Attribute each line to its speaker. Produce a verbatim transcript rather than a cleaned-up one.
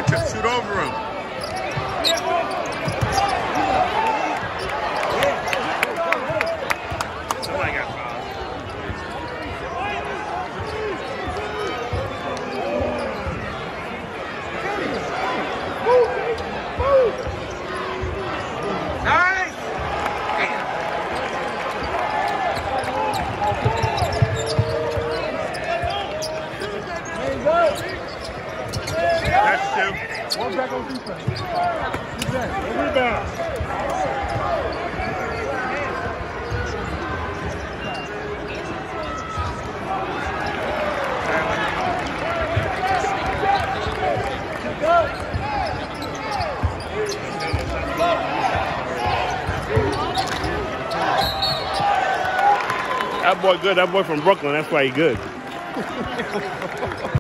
Speaker 1: Just shoot over him. Somebody got fouled. Nice! That's two.
Speaker 2: One back on defense. Defense. Rebound.
Speaker 1: That boy good. That boy from Brooklyn. That's why he good.